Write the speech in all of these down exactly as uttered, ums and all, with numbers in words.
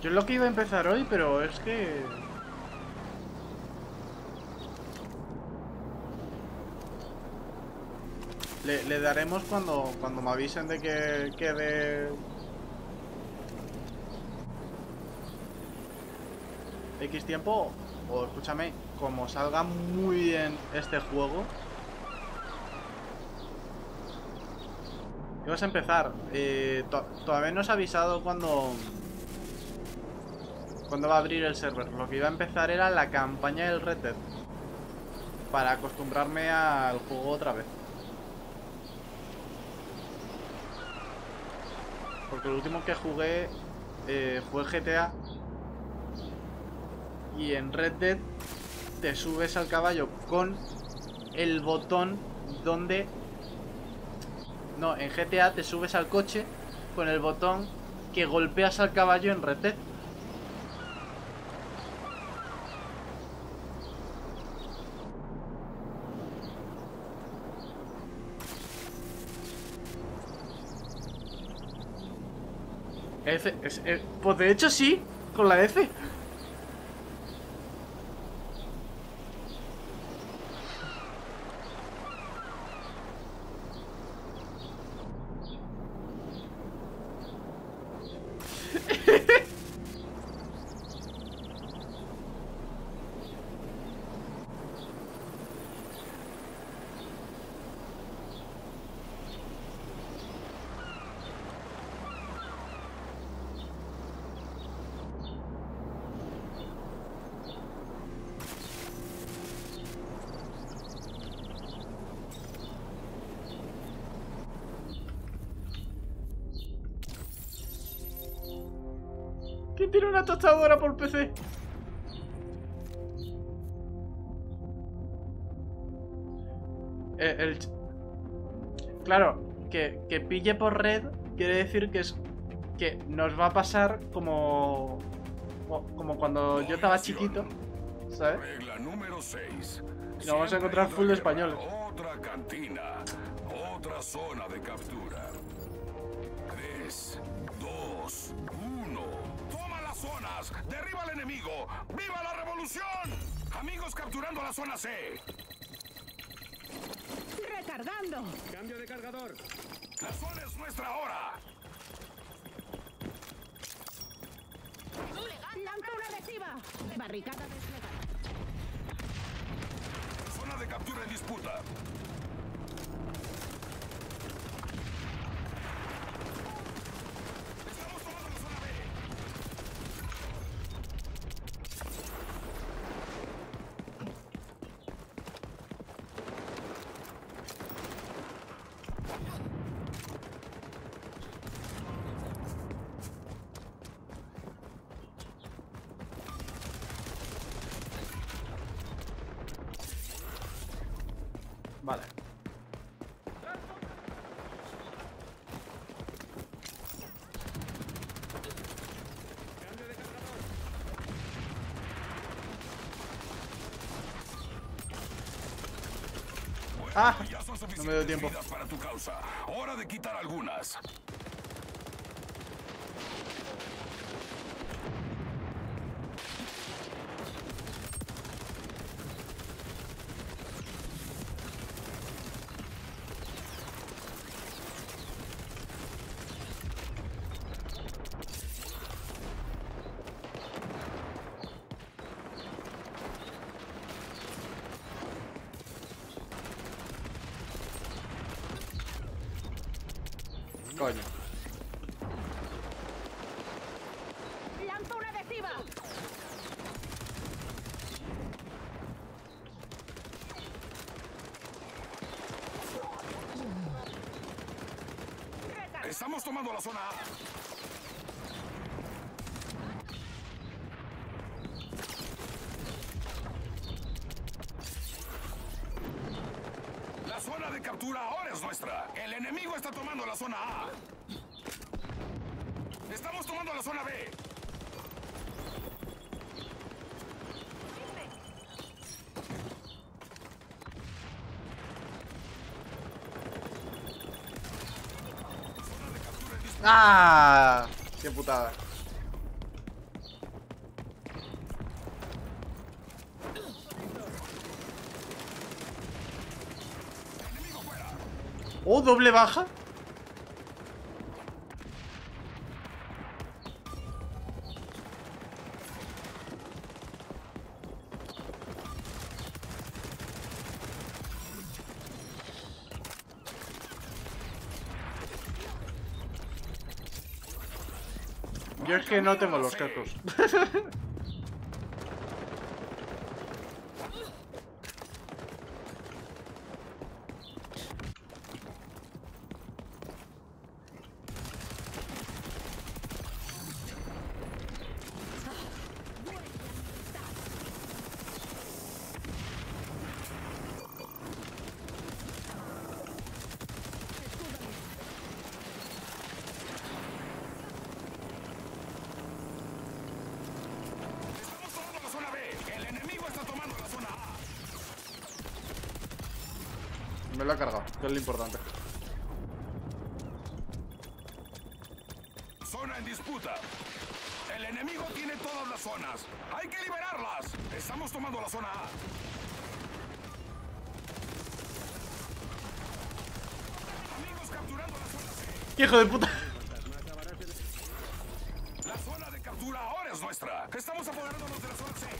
Yo es lo que iba a empezar hoy, pero es que... Le, le daremos cuando, cuando me avisen de que quede... X tiempo. O escúchame, como salga muy bien este juego... Ibas a empezar. Eh, to todavía no os he avisado cuando... Cuando va a abrir el server. Lo que iba a empezar era la campaña del Red Dead. Para acostumbrarme al juego otra vez. Porque el último que jugué eh, fue el G T A. Y en Red Dead te subes al caballo con el botón donde... No, en G T A te subes al coche con el botón que golpeas al caballo en Red Dead. F, es, es, pues de hecho sí, con la F. ¿Quién tiene una tostadora por P C? El, el... Claro, que, que pille por red quiere decir que es que nos va a pasar como como cuando yo estaba chiquito, ¿sabes? Regla número seis. Y nos vamos a encontrar full de españoles. Otra cantina, otra zona de captura. tres, dos, uno. ¡Toma las zonas! ¡Derriba al enemigo! ¡Viva la revolución! Amigos capturando la zona C. ¡Recargando! ¡Cambio de cargador! La zona es nuestra ahora. ¡Lanza una adhesiva! Barricada desplegada. Zona de captura en disputa. Estamos tomando la zona B. Vale. ¡Cambio de cargador! Bueno, Ah, ya son no me dio tiempo. suficientes vidas para tu causa. Hora de quitar algunas. Coño. ¡Lanza una adhesiva! Estamos tomando la zona A. La zona de captura ahora es nuestra. El enemigo está tomando la zona A. Estamos tomando la zona B. ¡Ah! ¡Qué putada! ¡Oh, doble baja! Yo es que no tengo los cascos. Me lo ha cargado, que es lo importante. Zona en disputa. El enemigo tiene todas las zonas. Hay que liberarlas. Estamos tomando la zona A. Amigos capturando la zona C. ¡Hijo de puta! La zona de captura ahora es nuestra. Estamos apoderándonos de la zona C.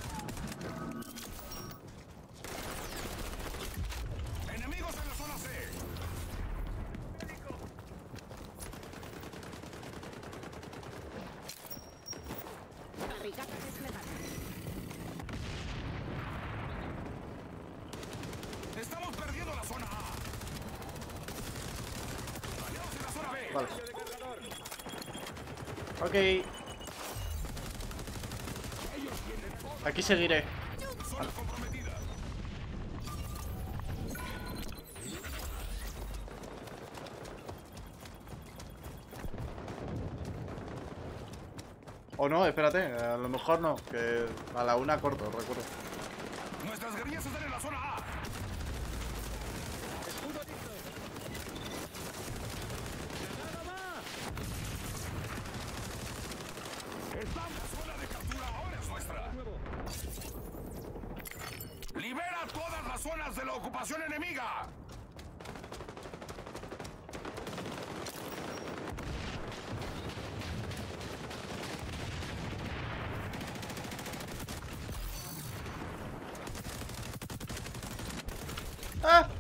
Enemigos en la zona C. Barricada desplegada. Estamos perdiendo la zona A. Aliados en la zona B. Vale. Ok. Aquí seguiré. Zona comprometida. O no, espérate, a lo mejor no, que a la una corto, recuerdo. Nuestras guerrillas están en la zona A. Escudo listo. ¡Granada va! Estamos. La zona de captura ahora es nuestra. Nuevo. Libera todas las zonas de la ocupación enemiga. ¡Ah!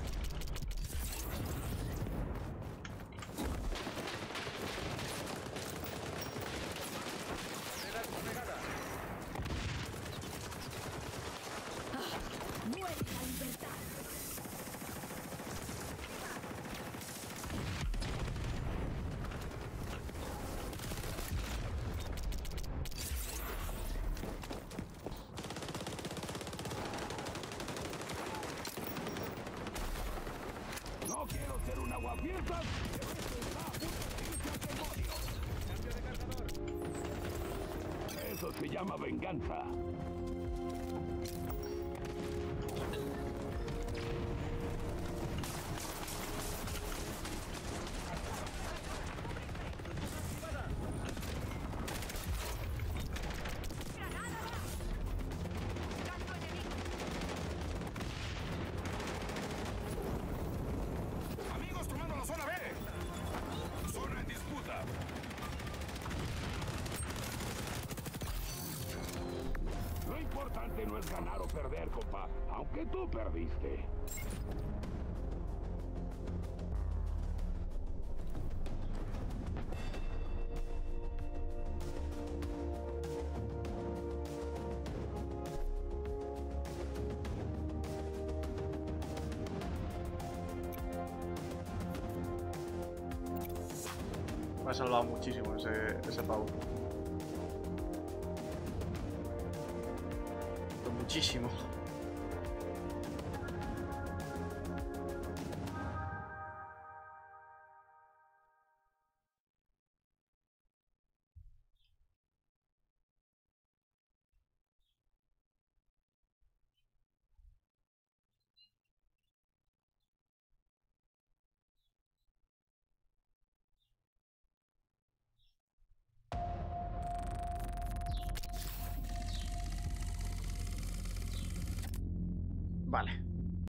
No quiero ser un aguafiestas, pero esto está a punto de irse al demonio. Cambio de cargador. Eso se llama venganza. Amigos tomando la zona B. Zona en disputa. Lo importante no es ganar o perder, compa, aunque tú perdiste. Me ha salvado muchísimo ese, ese pavo. Pero muchísimo. Vale.